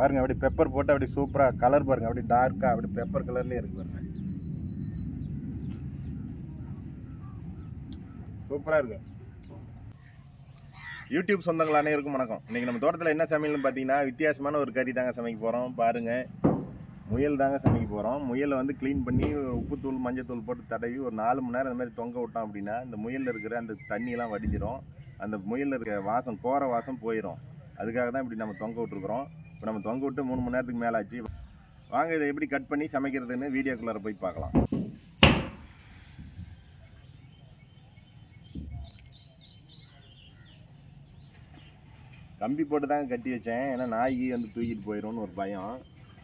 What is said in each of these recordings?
பாருங்கள், அப்படி பெப்பர் போட்டு அப்படி சூப்பராக கலர் பாருங்கள், அப்படி டார்க்காக அப்படி பெப்பர் கலர்லேயே இருக்குது பாருங்கள். சூப்பராக இருக்கு. யூடியூப் சொந்தங்கள் அனைவருக்கும் வணக்கம். இன்றைக்கி நம்ம தோட்டத்தில் என்ன சமையல்னு பார்த்தீங்கன்னா வித்தியாசமான ஒரு கறி தாங்க சமைக்க போகிறோம். பாருங்கள், முயல் தாங்க சமைக்க போகிறோம். முயலை வந்து க்ளீன் பண்ணி உப்புத்தூள் மஞ்சத்தூள் போட்டு தடவி ஒரு 4 மணி நேரம் இந்த மாதிரி தொங்க விட்டோம் அப்படின்னா இந்த முயலில் இருக்கிற அந்த தண்ணியெல்லாம் வடிஞ்சிரும். அந்த முயலில் இருக்கிற வாசம், கோர வாசம் போயிடும். அதுக்காக தான் இப்படி நம்ம தொங்க விட்டுருக்குறோம். இப்போ நம்ம தொங்க விட்டு 3 மணி நேரத்துக்கு மேலே ஆச்சு. வாங்க இதை எப்படி கட் பண்ணி சமைக்கிறதுன்னு வீடியோக்குள்ளார போய் பார்க்கலாம். கம்பி போட்டு தாங்க கட்டி வச்சேன், ஏன்னா நாய்க்கு வந்து தூக்கிட்டு போயிடும்னு ஒரு பயம்.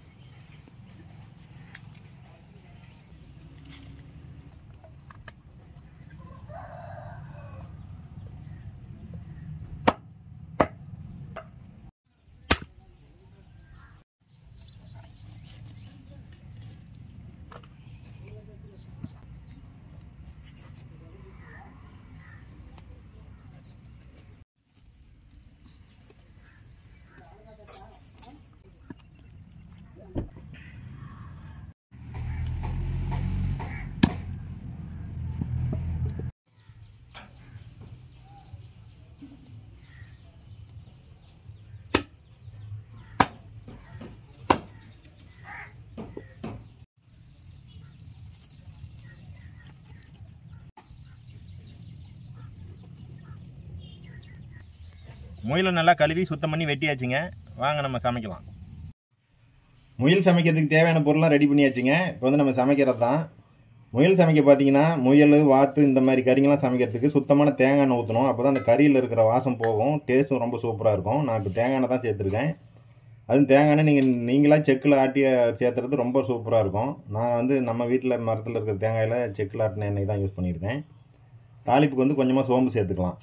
முயலை நல்லா கழுவி சுத்தம் பண்ணி வெட்டியாச்சுங்க. வாங்க நம்ம சமைக்கலாம். முயல் சமைக்கிறதுக்கு தேவையான பொருள்லாம் ரெடி பண்ணியாச்சுங்க. இப்போ வந்து நம்ம சமைக்கிறது தான். முயல் சமைக்க பார்த்தீங்கன்னா முயல், வாத்து இந்த மாதிரி கறிங்கெல்லாம் சமைக்கிறதுக்கு சுத்தமான தேங்காய் எண்ணெய் ஊற்றணும். அப்போ தான் அந்த கறியில் இருக்கிற வாசம் போகும், டேஸ்ட்டும் ரொம்ப சூப்பராக இருக்கும். நான் இப்போ தேங்காய் எண்ணெய் தான் சேர்த்துருக்கேன். அதுவும் தேங்காய் எண்ணெய் நீங்களாக செக்கில் ஆட்டி சேர்த்துறது ரொம்ப சூப்பராக இருக்கும். நான் வந்து நம்ம வீட்டில் மரத்தில் இருக்கிற தேங்காயில் செக்கில் ஆட்டின எண்ணெய் தான் யூஸ் பண்ணியிருக்கேன். தாளிப்புக்கு வந்து கொஞ்சமாக சோம்பு சேர்த்துக்கலாம்.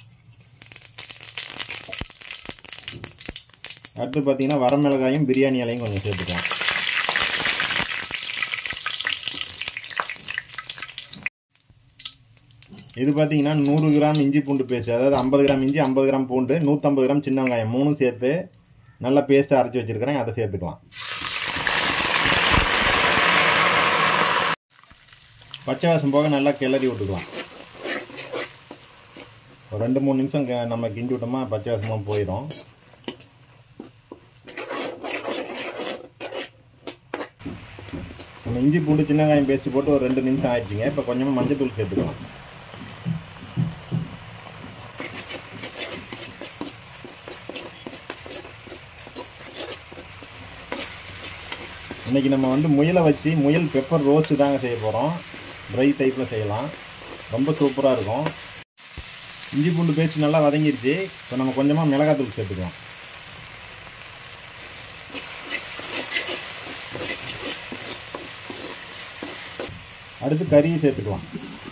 அடுத்து பார்த்தீங்கன்னா வரமிளகாயும் பிரியாணி இலையும் கொஞ்சம் சேர்த்துக்கலாம். இது பார்த்தீங்கன்னா 100 கிராம் இஞ்சி பூண்டு பேஸ்ட், அதாவது 50 கிராம் இஞ்சி, 50 கிராம் பூண்டு, 150 கிராம் சின்ன வெங்காயம், 3 சேர்த்து நல்லா பேஸ்ட்டாக அரைச்சி வச்சுருக்கிறேன். அதை சேர்த்துக்கலாம். பச்சை வாசம் போக நல்லா கிளறி விட்டுக்கலாம். ஒரு 2-3 நிமிஷம் நம்ம கிண்டி விட்டோமா பச்சை வாசமாக போயிடும். நம்ம இஞ்சி பூண்டு சின்ன வெங்காயம் பேஸ்ட் போட்டு ஒரு 2 நிமிஷம் ஆயிடுச்சுங்க. இப்போ கொஞ்சமாக மஞ்சத்தூள் சேர்த்துக்கலாம். இன்றைக்கி நம்ம வந்து முயலை வச்சு முயல் பெப்பர் ரோஸ்ட்டு தாங்க செய்ய போகிறோம். ட்ரை டைப்பில் செய்யலாம், ரொம்ப சூப்பராக இருக்கும். இஞ்சி பூண்டு பேஸ்ட் நல்லா வதங்கிடுச்சு. இப்போ நம்ம கொஞ்சமாக மிளகாத்தூள் சேர்த்துக்கலாம். அடுத்து கறியை சேர்த்துக்கலாம்.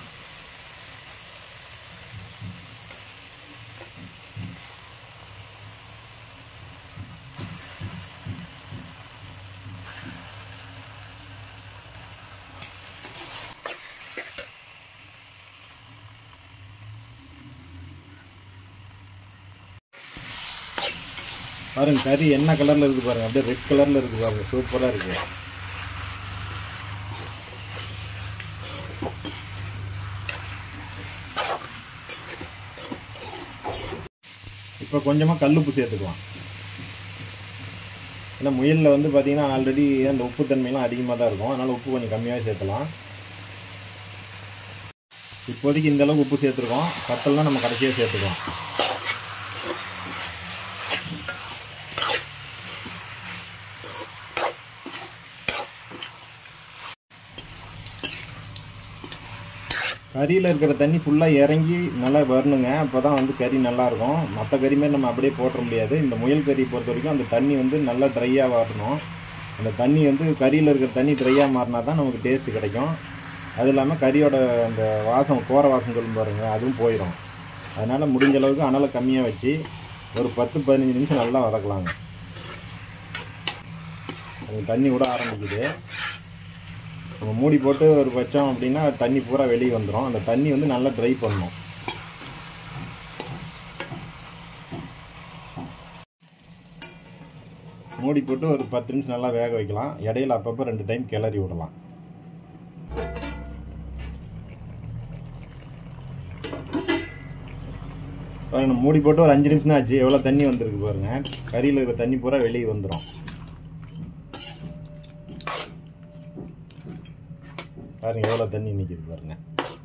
பாருங்க, கறி என்ன கலரில் இருக்குது பாருங்கள், அப்படியே ரெட் கலரில் இருக்குது பாருங்கள், சூப்பராக இருக்குது. இப்போ கொஞ்சமாக கல்லுப்பு சேர்த்துக்கலாம். ஏன்னா முயலில் வந்து பார்த்திங்கன்னா ஆல்ரெடி அந்த உப்பு தன்மையெல்லாம் அதிகமாக தான் இருக்கும், அதனால் உப்பு கொஞ்சம் கம்மியாகவே சேர்த்துலாம். இப்போதைக்கு இந்தளவுக்கு உப்பு சேர்த்துருக்கோம், பத்தல்னா நம்ம கடைசியாக சேர்த்துக்கலாம். கறியில் இருக்கிற தண்ணி ஃபுல்லாக இறங்கி நல்லா வரணுங்க. அப்போ தான் வந்து கறி நல்லாயிருக்கும். மற்ற கறி மாதிரி நம்ம அப்படியே போட்டுற முடியாது. இந்த முயல் கறி பொறுத்த வரைக்கும் அந்த தண்ணி வந்து நல்லா ட்ரையாக வரணும். அந்த தண்ணி வந்து கறியில் இருக்கிற தண்ணி ட்ரையாக மாறினா தான் நமக்கு டேஸ்ட்டு கிடைக்கும். அது இல்லாமல் கறியோட அந்த வாசம், கோர வாசம் சொல்லும் பாருங்க, அதுவும் போயிடும். அதனால் முடிஞ்ச அளவுக்கு அனலை கம்மியாக வச்சு ஒரு 10-15 நிமிஷம் நல்லா வதக்கலாங்க. அது தண்ணி விட ஆரம்பிக்குது. நம்ம மூடி போட்டு ஒரு வச்சோம் அப்படின்னா தண்ணி பூரா வெளியே வந்துடும். அந்த தண்ணி வந்து நல்லா ட்ரை பண்ணணும். மூடி போட்டு ஒரு 10 நிமிஷம் நல்லா வேக வைக்கலாம். இடையில அப்பப்போ 2 டைம் கிளறி விடலாம். பாருங்க, மூடி போட்டு ஒரு 5 நிமிஷம் தான் ஆச்சு. எவ்வளோ தண்ணி வந்திருக்கு பாருங்க. கறியில் இருக்கிற தண்ணி பூரா வெளியே வந்துடும். பாருங்க எவ்வளோ தண்ணி நிற்கிது பாருங்க.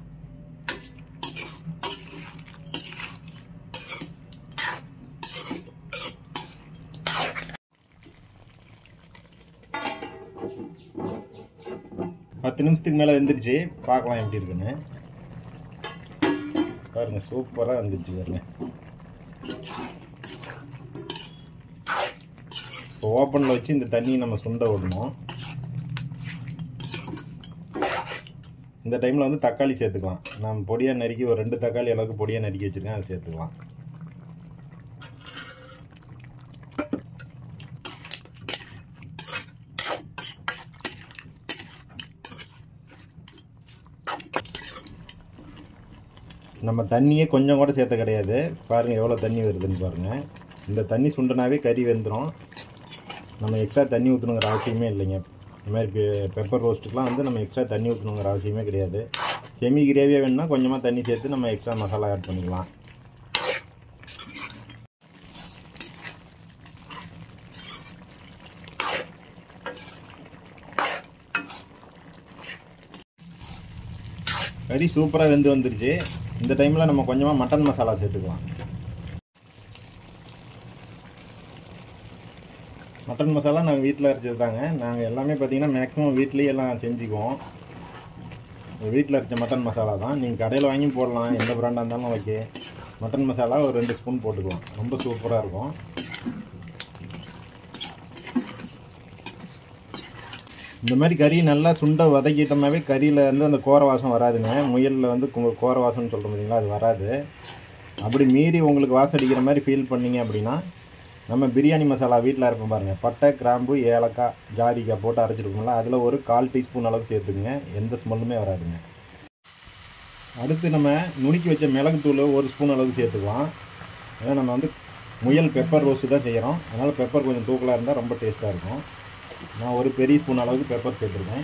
பத்து நிமிஷத்துக்கு மேலே வெந்துருச்சு. பார்க்கலாம் எப்படி இருக்குன்னு. பாருங்க சூப்பராக வந்துருச்சு பாருங்க. இப்போ ஓப்பனில் வச்சு இந்த தண்ணியை நம்ம சுண்ட விடணும். இந்த டைமில் வந்து தக்காளி சேர்த்துக்கலாம். நம்ம பொடியாக நறுக்கி ஒரு 2 தக்காளி அளவுக்கு பொடியாக நறுக்கி வச்சுருக்கேன், அதை சேர்த்துக்கலாம். நம்ம தண்ணியே கொஞ்சம் கூட சேர்த்த கிடையாது. பாருங்கள் எவ்வளோ தண்ணி வருதுன்னு பாருங்கள். இந்த தண்ணி சுண்டனாவே கறி வெந்துடும். நம்ம எக்ஸ்ட்ரா தண்ணி ஊற்றணுங்கிற அவசியமே இல்லைங்க. இந்த மாதிரி பெப்பர் ரோஸ்ட்டுக்கெலாம் வந்து நம்ம எக்ஸ்ட்ரா தண்ணி ஊற்றணுங்கிற அவசியமே கிடையாது. செமி கிரேவியாக வேணும்னா கொஞ்சமாக தண்ணி சேர்த்து நம்ம எக்ஸ்ட்ரா மசாலா ஆட் பண்ணிக்கலாம். கறி சூப்பராக வெந்து வந்துருச்சு. இந்த டைமில் நம்ம கொஞ்சமாக மட்டன் மசாலா சேர்த்துக்கலாம். மட்டன் மசாலா நாங்கள் வீட்டில் அரைச்சது தாங்க. நாங்கள் எல்லாமே பார்த்திங்கன்னா மேக்ஸிமம் வீட்லேயே எல்லாம் செஞ்சுக்குவோம். வீட்டில் அரைச்ச மட்டன் மசாலா தான். நீங்கள் கடையில் வாங்கி போடலாம், எந்த பிராண்டாக இருந்தாலும் ஓகே. மட்டன் மசாலா ஒரு 2 ஸ்பூன் போட்டுக்குவோம். ரொம்ப சூப்பராக இருக்கும். இந்த மாதிரி கறி நல்லா சுண்ட வதக்கிட்டோம்னாவே கறியில் வந்து அந்த கோர வாசம் வராதுங்க. முயலில் வந்து கோர வாசம்னு சொல்கிறோம் பார்த்தீங்களா, அது வராது. அப்படி மீறி உங்களுக்கு வாசம் அடிக்கிற மாதிரி ஃபீல் பண்ணிங்க அப்படின்னா நம்ம பிரியாணி மசாலா வீட்டில் அரைப்போம் பாருங்கள். பட்டை, கிராம்பு, ஏலக்காய், ஜாதிக்காய் போட்டு அரைச்சிருக்கோம்ல, அதில் ஒரு 1/4 டீஸ்பூன் அளவுக்கு சேர்த்துக்குங்க. எந்த ஸ்மெல்லுமே வராதுங்க. அடுத்து நம்ம நுணுக்கி வச்ச மிளகுத்தூள் 1 ஸ்பூன் அளவுக்கு சேர்த்துக்கலாம். ஏன்னா நம்ம வந்து முயல் பெப்பர் ரோஸ்ட்டு தான் செய்கிறோம். அதனால் பெப்பர் கொஞ்சம் தூக்கலாக இருந்தால் ரொம்ப டேஸ்ட்டாக இருக்கும். நான் ஒரு பெரிய ஸ்பூன் அளவுக்கு பெப்பர் சேர்த்துருக்கேன்.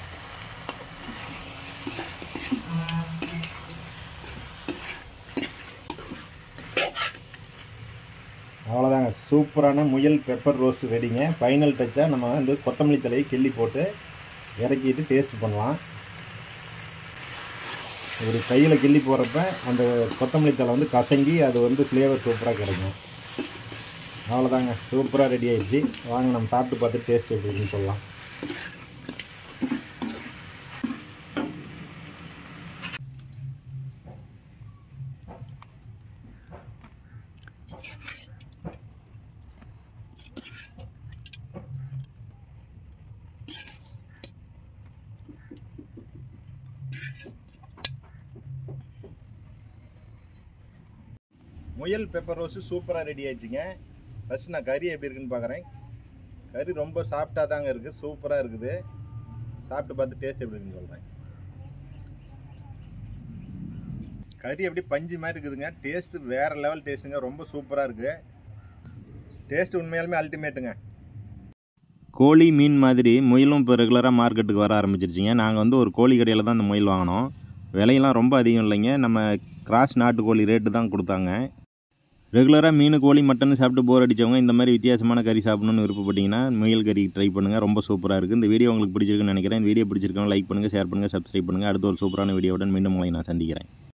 அவ்வளோதாங்க, சூப்பரான முயல் பெப்பர் ரோஸ்ட் ரெடிங்க. ஃபைனல் டச்சாக நம்ம வந்து கொத்தமல்லி தலையை கிள்ளி போட்டு இறக்கிட்டு டேஸ்ட் பண்ணலாம். ஒரு கையில் கிள்ளி போகிறப்ப அந்த கொத்தமல்லி தலை வந்து கசங்கி அது வந்து ஃப்ளேவர் சூப்பராக கிடைக்கும். அவ்வளோதாங்க, சூப்பராக ரெடி ஆகிடுச்சு. வாங்க நம்ம சாப்பிட்டு பார்த்து டேஸ்ட் எப்படி இருக்குன்னு சொல்லலாம். முயல் பெப்பர் ரோஸ்ட்டு சூப்பராக ரெடி ஆயிடுச்சுங்க. ஃபஸ்ட்டு நான் கறி எப்படி இருக்குன்னு பார்க்குறேன். கறி ரொம்ப சாஃப்டாக தாங்க இருக்குது, சூப்பராக இருக்குது. சாப்பிட்டு பார்த்து டேஸ்ட் எப்படி இருக்குன்னு சொல்கிறேன். கறி எப்படி பஞ்சு மாதிரி இருக்குதுங்க. டேஸ்ட்டு வேறு லெவல் டேஸ்ட்டுங்க. ரொம்ப சூப்பராக இருக்குது. டேஸ்ட்டு உண்மையாலுமே அல்டிமேட்டுங்க. கோழி, மீன் மாதிரி முயலும் இப்போ ரெகுலராக மார்க்கெட்டுக்கு வர ஆரம்பிச்சிருச்சிங்க. நாங்கள் வந்து ஒரு கோழி கடையில் தான் இந்த முயல் வாங்கினோம். விலையெல்லாம் ரொம்ப அதிகம் இல்லைங்க. நம்ம கிராஸ் நாட்டுக்கோழி ரேட்டு தான் கொடுத்தாங்க. ரெகுலராக மீன், கோழி, மட்டன் சாப்பிட்டு போர் அடித்தவங்க இந்த மாதிரி வித்தியாசமான கறி சாப்பிடணும்னு விருப்பப்பட்டீங்கன்னா முயல் கறி ட்ரை பண்ணுங்கள். ரொம்ப சூப்பராக இருக்குது. இந்த வீடியோ உங்களுக்கு பிடிச்சிருக்குன்னு நினைக்கிறேன். இந்த வீடியோ பிடிச்சிருக்கவங்க லைக் பண்ணுங்கள், ஷேர் பண்ணுங்கள், சப்ஸ்கிரைப் பண்ணுங்கள். அடுத்த ஒரு சூப்பரான வீடியோவுடன் மீண்டும் உங்களை நான் சந்திக்கிறேன்.